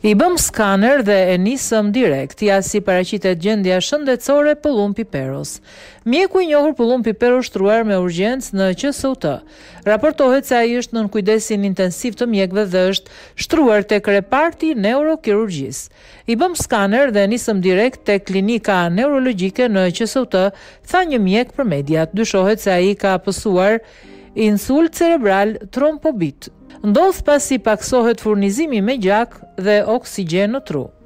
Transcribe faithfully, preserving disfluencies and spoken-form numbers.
I bëm skaner dhe e nisëm direkt, ja si paraqitet gjendja shëndetësore Pëllumpi Peros. Mjeku i njohur Pëllumpi Peros shtruar me urgjencë në Q S U T. Raportohet se ai është nën kujdesin intensiv të mjekëve dhe është shtruar tek reparti neurokirurgjisë. I bëm skaner dhe nisëm direkt tek klinika neurologjike në Q S U T, tha një mjek për mediat. Dyshohet se ai ka pësuar insult cerebral trombobit. Ndodh pasi paksohet furnizimi me gjak dhe oksigjen në tru.